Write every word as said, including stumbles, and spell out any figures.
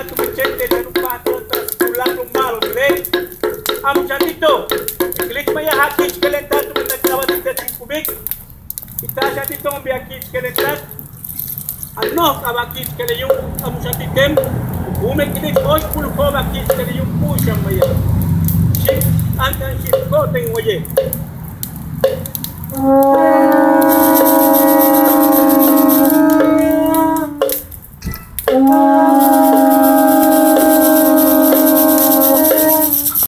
na tu machete na nu pato tas tulang lu malo bile. Am chatito. Klik maya hakis kelenta tu nagtawa dito sa kubik. Ita chatito ang biakis kelenta. Ano kabakis kele yung am chatitem. Umek kini os pul ko bakis kele yung pusha maya. Ship antan ship ko teng waje.